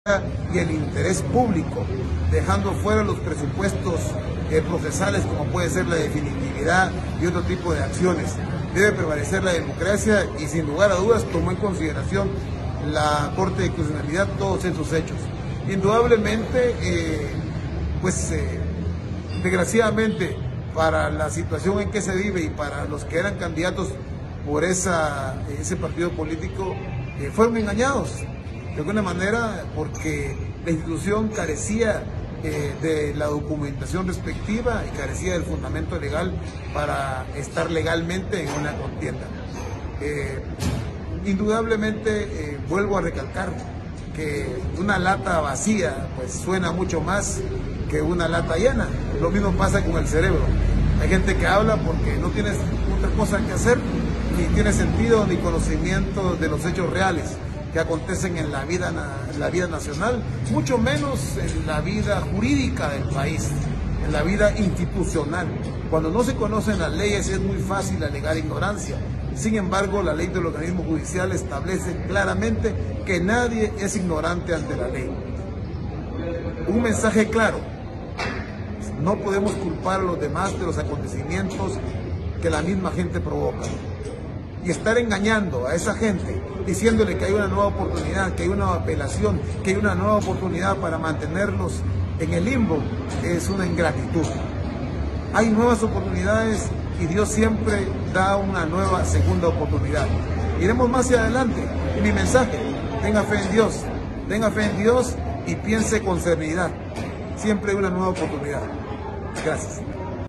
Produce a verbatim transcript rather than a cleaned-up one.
y el interés público, dejando fuera los presupuestos eh, procesales como puede ser la definitividad y otro tipo de acciones. Debe prevalecer la democracia y sin lugar a dudas tomó en consideración la Corte de Constitucionalidad todos esos hechos. Indudablemente, eh, pues eh, desgraciadamente para la situación en que se vive y para los que eran candidatos por esa, ese partido político, eh, fueron engañados de alguna manera porque la institución carecía eh, de la documentación respectiva y carecía del fundamento legal para estar legalmente en una contienda. Eh, indudablemente eh, vuelvo a recalcar que una lata vacía pues suena mucho más que una lata llena. Lo mismo pasa con el cerebro. Hay gente que habla porque no tiene otra cosa que hacer, ni tiene sentido ni conocimiento de los hechos reales que acontecen en la vida, en la vida nacional, mucho menos en la vida jurídica del país, en la vida institucional. Cuando no se conocen las leyes es muy fácil alegar ignorancia. Sin embargo, la ley del organismo judicial establece claramente que nadie es ignorante ante la ley. Un mensaje claro: no podemos culpar a los demás de los acontecimientos que la misma gente provoca. Y estar engañando a esa gente, diciéndole que hay una nueva oportunidad, que hay una apelación, que hay una nueva oportunidad para mantenerlos en el limbo, es una ingratitud. Hay nuevas oportunidades y Dios siempre da una nueva segunda oportunidad. Iremos más hacia adelante. Y mi mensaje: tenga fe en Dios, tenga fe en Dios y piense con serenidad. Siempre hay una nueva oportunidad. Gracias.